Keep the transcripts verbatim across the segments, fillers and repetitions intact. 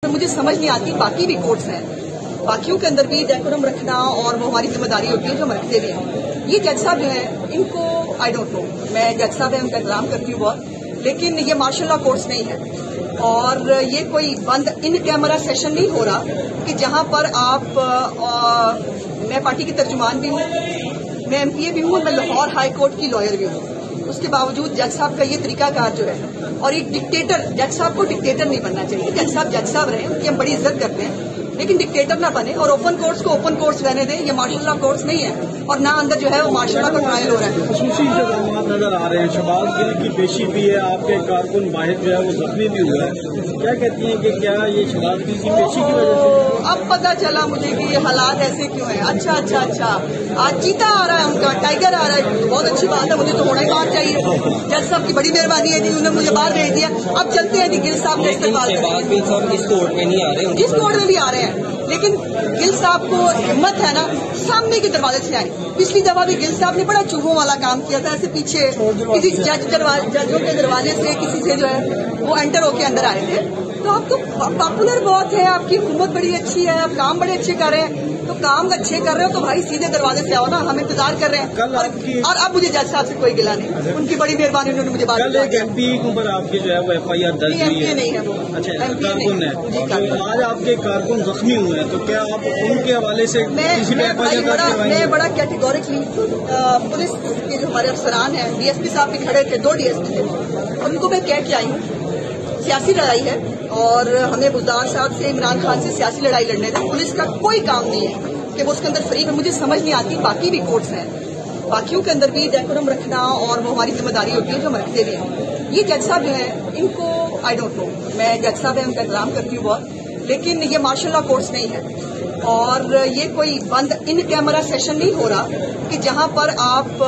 मुझे समझ नहीं आती, बाकी भी कोर्ट्स हैं, बाकियों के अंदर भी डेकोरम रखना और वो हमारी जिम्मेदारी होती है जो हम रखते भी हैं। ये जज साहब जो है इनको आई डोंट नो, मैं जज साहब है उनका एहतराम करती हूँ बहुत, लेकिन ये मार्शल लॉ कोर्स नहीं है और ये कोई बंद इन कैमरा सेशन नहीं हो रहा कि जहां पर आप आ, मैं पार्टी की तर्जुमान भी हूँ, मैं एमपीए भी हूँ, मैं लाहौर हाई कोर्ट की लॉयर भी हूँ। उसके बावजूद जज साहब का ये तरीकाकार जो है, और एक डिक्टेटर, जज साहब को डिक्टेटर नहीं बनना चाहिए। जज साहब जज साहब रहे, उनकी हम बड़ी इज्जत करते हैं, लेकिन डिक्टेटर ना बने और ओपन कोर्ट्स को ओपन कोर्ट्स रहने दें। ये मार्शल लॉ कोर्ट्स नहीं है और ना अंदर जो है वो मार्शल लॉ का ट्रायल हो रहा है। खसूसी इल्जाम नजर आ रहे हैं, शहबाज गिल की पेशी भी है, आपके कारकुन वाहिद जो है वो जख्मी भी हुआ है, क्या कहती हैं कि क्या ये शहबाज गिल की पेशी की वजह से? अब पता चला मुझे कि ये हालात ऐसे क्यों है। अच्छा अच्छा अच्छा, आज चीता आ रहा है, उनका टाइगर आ रहा है, तो बहुत अच्छी बात है, मुझे तो होना ही बात चाहिए। जज साहब की बड़ी मेहरबानी है जी, उन्होंने मुझे बाहर भेज दिया। अब चलते हैं जी, गिल साहब ने इस्तेमाल शहबाज गिल साहब इस कोर्ट में नहीं आ रहे, जिस कोर्ट में भी आ रहे हैं, लेकिन गिल साहब को हिम्मत है ना, सामने के दरवाजे से आए। पिछली दफा भी गिल साहब ने बड़ा चूहों वाला काम किया था, ऐसे पीछे किसी जज जजों के दरवाजे से किसी से जो है वो एंटर होके अंदर आए थे। तो आप तो पॉपुलर बहुत है, आपकी हुकूमत बड़ी अच्छी है, आप काम बड़े अच्छे कर रहे हैं, तो काम अच्छे कर रहे हो तो भाई सीधे दरवाजे से आओ ना, हम इंतजार कर रहे हैं। और, और अब मुझे जज साहब से कोई गिला नहीं, उनकी बड़ी मेहरबानी, उन्होंने मुझे बात कल एक एमपी के ऊपर आपकी जो है वो एफ आई आर दर्ज हुई है। नहीं है वो, अच्छा कारकुन है, तो आज आपके कारकुन जख्मी हुए हैं, तो क्या आप उनके हवाले से मैं मैं बड़ा मैं बड़ा कैटेगोरिकली पुलिस के जो हमारे अफसरान हैं, डीएसपी साहब भी खड़े थे, दो डीएसपी थे, उनको मैं कह के आई हूँ सियासी लड़ाई है और हमें बुज़दार साहब से, इमरान खान से सियासी लड़ाई लड़ने दें। पुलिस का कोई काम नहीं है कि वो उसके अंदर फ्री है। मुझे समझ नहीं आती, बाकी भी कोर्ट्स हैं, बाकियों के अंदर भी डेकोरम रखना और वो हमारी जिम्मेदारी होती है जो हम रखते भी हैं। ये जज साहब जो है इनको आई डोंट नो, मैं जज साहब है उनका एहतराम करती हूँ बहुत, लेकिन ये मार्शल लॉ कोर्स नहीं है और ये कोई बंद इन कैमरा सेशन नहीं हो रहा कि जहां पर आप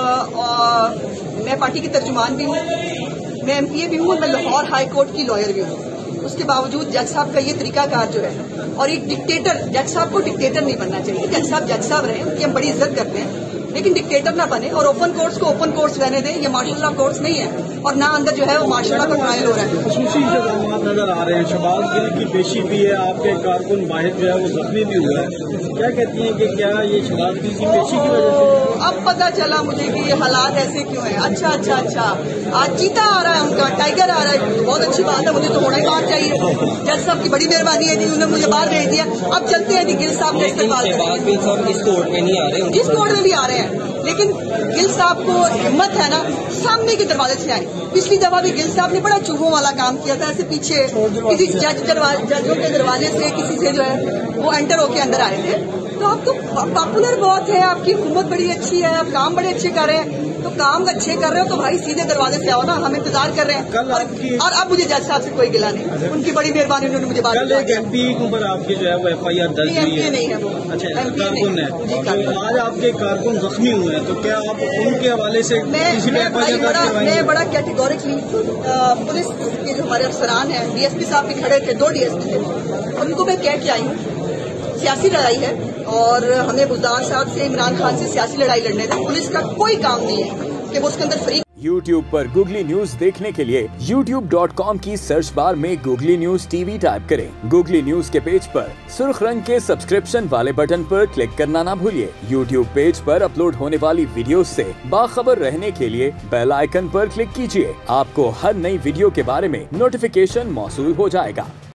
आ, मैं पार्टी की तर्जुमान भी हूँ, मैं एमपीए भी हूँ, मैं लाहौर हाई कोर्ट की लॉयर भी हूँ। उसके बावजूद जज साहब का ये तरीकाकार जो है, और एक डिक्टेटर, जज साहब को डिक्टेटर नहीं बनना चाहिए। जज साहब जज साहब रहे, उनकी हम बड़ी इज्जत करते हैं, लेकिन डिक्टेटर ना बने और ओपन कोर्ट्स को ओपन कोर्ट्स रहने दें। ये मार्शल लॉ कोर्ट्स नहीं है और ना अंदर जो है वो मार्शल लॉ का ट्रायल हो रहा है। खसूसी इल्जाम नजर आ रहे हैं, शहबाज गिल की पेशी भी है, आपके कारकुन वाहिद जो है वो जख्मी भी हुआ है, क्या कहती हैं कि क्या ये शहबाज गिल की पेशी की वजह से? अब पता चला मुझे कि ये हालात ऐसे क्यों है। अच्छा अच्छा अच्छा, आज चीता आ रहा है, उनका टाइगर आ रहा है, तो बहुत अच्छी बात है, मुझे तो होना ही बात चाहिए। जज साहब की बड़ी मेहरबानी है जी, उन्होंने मुझे बाहर भेज दिया। अब चलते हैं जी, गिल साहब ने इस्तेमाल शहबाज गिल साहब इस कोर्ट में नहीं आ रहे, जिस कोर्ट में भी आ रहे हैं, लेकिन गिल साहब को हिम्मत है ना, सामने के दरवाजे से आए। पिछली दफा भी गिल साहब ने बड़ा चूहों वाला काम किया था, ऐसे पीछे किसी जज जजों के दरवाजे से किसी से जो है वो एंटर होके अंदर आए थे। तो आप तो पॉपुलर बहुत है, आपकी हुकूमत बड़ी अच्छी है, आप काम बड़े अच्छे कर रहे हैं, तो काम अच्छे कर रहे हो तो भाई सीधे दरवाजे से आओ ना, हम इंतजार कर रहे हैं। और, और अब मुझे जज साहब से कोई गिला नहीं, उनकी बड़ी मेहरबानी, उन्होंने मुझे बात कल एक एमपी के ऊपर आपकी जो है वो एफ आई आर दर्ज हुई है। नहीं है वो, अच्छा कारकुन है, तो आज आपके कारकुन जख्मी हुए हैं, तो क्या आप उनके हवाले से किसी मैं बड़ा मैं बड़ा कैटेगोरिकली पुलिस के जो हमारे अफसरान हैं, डीएसपी साहब भी खड़े थे, दो डीएसपी थे, उनको मैं कह के आई हूँ सियासी लड़ाई है और हमें बुज़दार साहब से, इमरान खान से सियासी लड़ाई लड़ने दें। पुलिस का कोई काम नहीं है कि वो उसके अंदर फ्री। यूट्यूब पर गूगली न्यूज देखने के लिए यूट्यूब डॉट कॉम की सर्च बार में गूगली न्यूज टीवी टाइप करें। गूगली न्यूज के पेज पर सुर्ख रंग के सब्सक्रिप्शन वाले बटन पर क्लिक करना ना भूलिए। यूट्यूब पेज पर अपलोड होने वाली वीडियो से बाखबर रहने के लिए बेल आइकन पर क्लिक कीजिए। आपको हर नई वीडियो के बारे में नोटिफिकेशन मौसूल हो जाएगा।